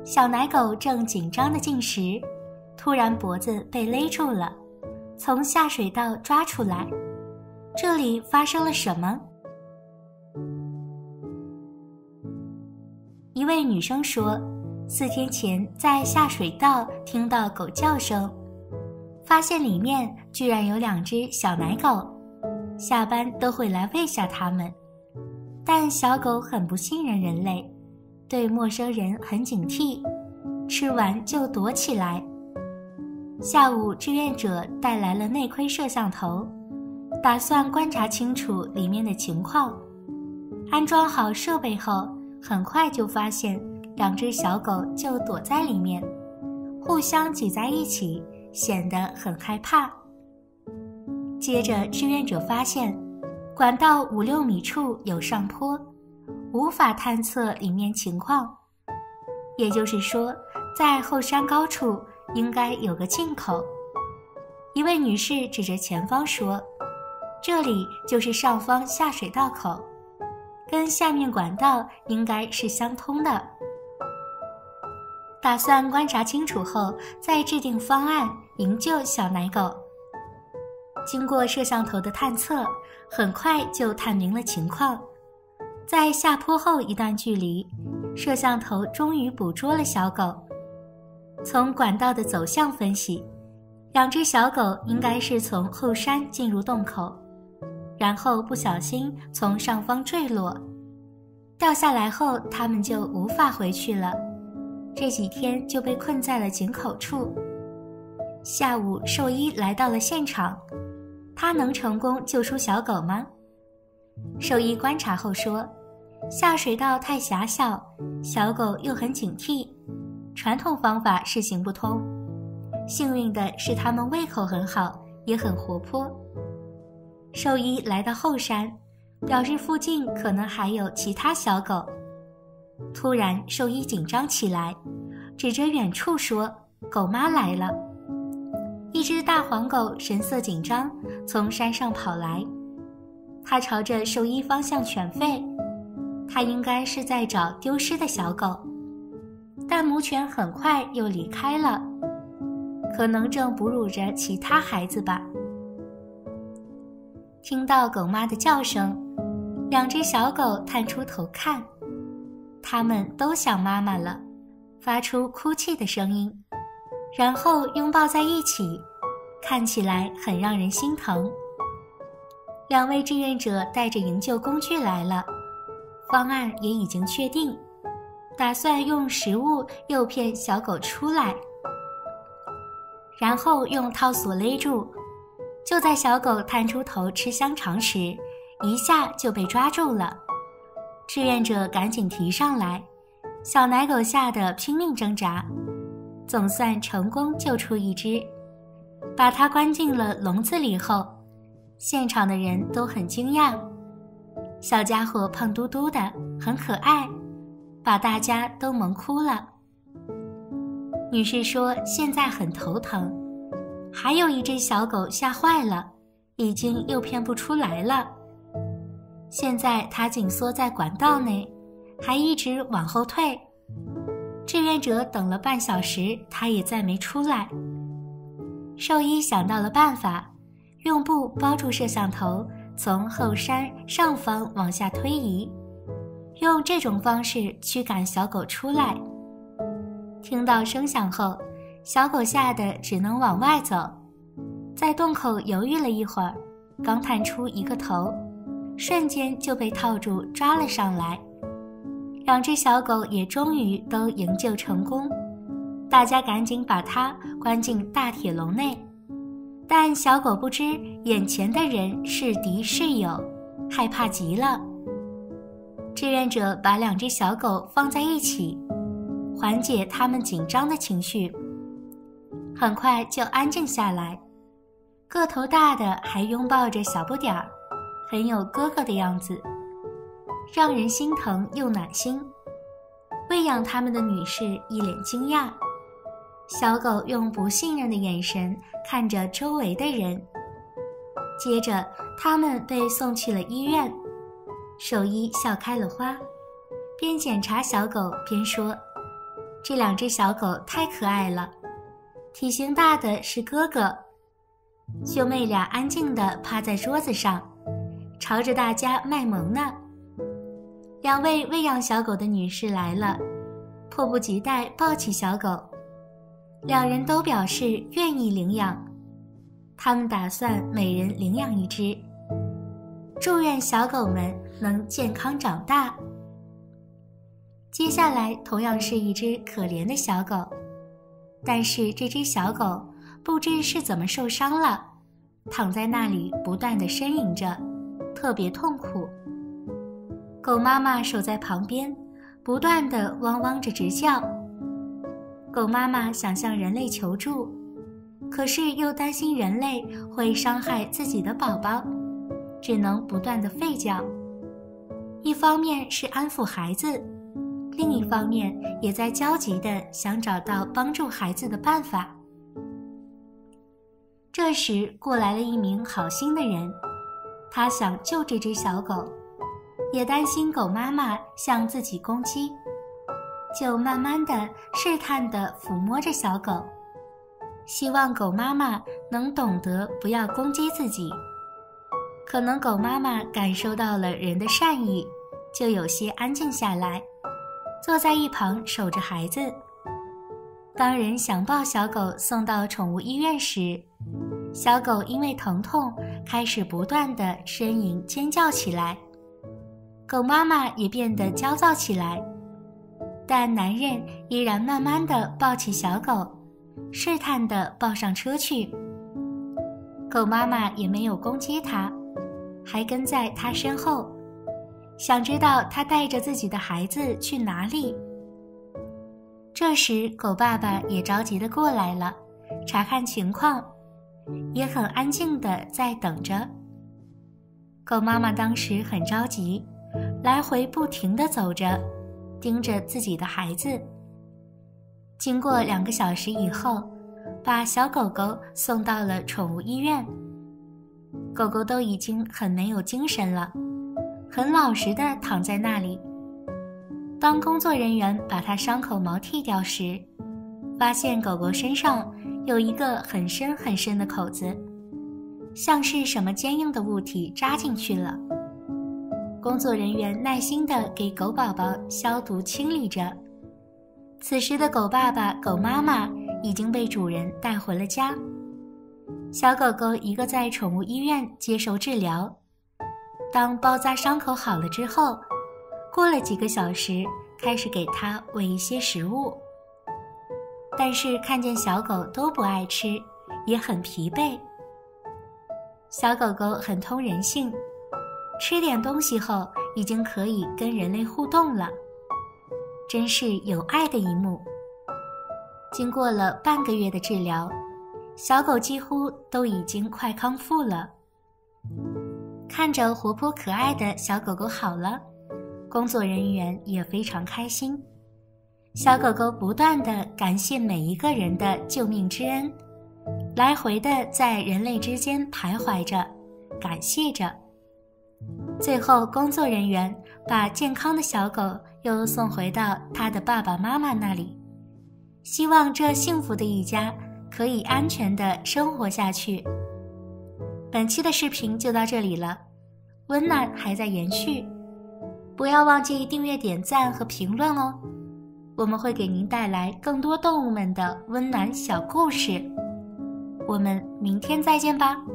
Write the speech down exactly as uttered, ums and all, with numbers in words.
小奶狗正紧张地进食，突然脖子被勒住了，从下水道抓出来。这里发生了什么？一位女生说，四天前在下水道听到狗叫声，发现里面居然有两只小奶狗，下班都会来喂下它们。但小狗很不信任人类，对陌生人很警惕，吃完就躲起来。下午志愿者带来了内窥摄像头，打算观察清楚里面的情况。安装好设备后，很快就发现两只小狗就躲在里面，互相挤在一起，显得很害怕。接着志愿者发现管道五六米处有上坡，无法探测里面情况，也就是说在后山高处应该有个进口。一位女士指着前方说，这里就是上方下水道口，跟下面管道应该是相通的。打算观察清楚后再制定方案营救小奶狗。经过摄像头的探测，很快就探明了情况。在下坡后一段距离，摄像头终于捕捉了小狗。从管道的走向分析，两只小狗应该是从后山进入洞口，然后不小心从上方坠落，掉下来后它们就无法回去了，这几天就被困在了井口处。下午兽医来到了现场，他能成功救出小狗吗？兽医观察后说，下水道太狭小，小狗又很警惕，传统方法是行不通。幸运的是它们胃口很好，也很活泼。兽医来到后山，表示附近可能还有其他小狗。突然兽医紧张起来，指着远处说，狗妈来了。一只大黄狗神色紧张，从山上跑来，它朝着兽医方向犬吠，它应该是在找丢失的小狗，但母犬很快又离开了，可能正哺乳着其他孩子吧。听到狗妈的叫声，两只小狗探出头看，它们都想妈妈了，发出哭泣的声音，然后拥抱在一起，看起来很让人心疼。两位志愿者带着营救工具来了，方案也已经确定，打算用食物诱骗小狗出来，然后用套索勒住。就在小狗探出头吃香肠时，一下就被抓住了。志愿者赶紧提上来，小奶狗吓得拼命挣扎，总算成功救出一只。把它关进了笼子里后，现场的人都很惊讶。小家伙胖嘟嘟的，很可爱，把大家都萌哭了。女士说现在很头疼，还有一只小狗吓坏了，已经诱骗不出来了。现在它紧缩在管道内，还一直往后退。志愿者等了半小时，它也再没出来。兽医想到了办法，用布包住摄像头，从后山上方往下推移，用这种方式驱赶小狗出来。听到声响后，小狗吓得只能往外走，在洞口犹豫了一会儿，刚探出一个头，瞬间就被套住抓了上来。两只小狗也终于都营救成功，大家赶紧把它关进大铁笼内。但小狗不知眼前的人是敌是友，害怕极了。志愿者把两只小狗放在一起，缓解它们紧张的情绪，很快就安静下来。个头大的还拥抱着小不点儿，很有哥哥的样子，让人心疼又暖心。喂养它们的女士一脸惊讶，小狗用不信任的眼神看着周围的人。接着它们被送去了医院，兽医笑开了花，边检查小狗边说， 这两只小狗太可爱了，体型大的是哥哥，兄妹俩安静地趴在桌子上，朝着大家卖萌呢。两位喂养小狗的女士来了，迫不及待抱起小狗，两人都表示愿意领养，他们打算每人领养一只，祝愿小狗们能健康长大。接下来同样是一只可怜的小狗，但是这只小狗不知是怎么受伤了，躺在那里不断地呻吟着，特别痛苦。狗妈妈守在旁边，不断地汪汪着直叫。狗妈妈想向人类求助，可是又担心人类会伤害自己的宝宝，只能不断地吠叫。一方面是安抚孩子，另一方面也在焦急地想找到帮助孩子的办法。这时过来了一名好心的人，他想救这只小狗，也担心狗妈妈向自己攻击，就慢慢地试探地抚摸着小狗，希望狗妈妈能懂得不要攻击自己。可能狗妈妈感受到了人的善意，就有些安静下来，坐在一旁守着孩子。当人想抱小狗送到宠物医院时，小狗因为疼痛开始不断地呻吟尖叫起来，狗妈妈也变得焦躁起来，但男人依然慢慢地抱起小狗，试探地抱上车去。狗妈妈也没有攻击他，还跟在他身后，想知道他带着自己的孩子去哪里。这时狗爸爸也着急地过来了，查看情况，也很安静地在等着。狗妈妈当时很着急，来回不停地走着，盯着自己的孩子。经过两个小时以后，把小狗狗送到了宠物医院。狗狗都已经很没有精神了，很老实地躺在那里。当工作人员把它伤口毛剃掉时，发现狗狗身上有一个很深很深的口子，像是什么坚硬的物体扎进去了。工作人员耐心地给狗宝宝消毒清理着。此时的狗爸爸、狗妈妈已经被主人带回了家。小狗狗一个在宠物医院接受治疗，当包扎伤口好了之后，过了几个小时，开始给它喂一些食物。但是看见小狗都不爱吃，也很疲惫。小狗狗很通人性，吃点东西后已经可以跟人类互动了，真是有爱的一幕。经过了半个月的治疗，小狗几乎都已经快康复了。看着活泼可爱的小狗狗好了，工作人员也非常开心。小狗狗不断地感谢每一个人的救命之恩，来回地在人类之间徘徊着，感谢着。最后工作人员把健康的小狗又送回到它的爸爸妈妈那里，希望这幸福的一家可以安全地生活下去。本期的视频就到这里了，温暖还在延续，不要忘记订阅、点赞和评论哦，我们会给您带来更多动物们的温暖小故事。我们明天再见吧。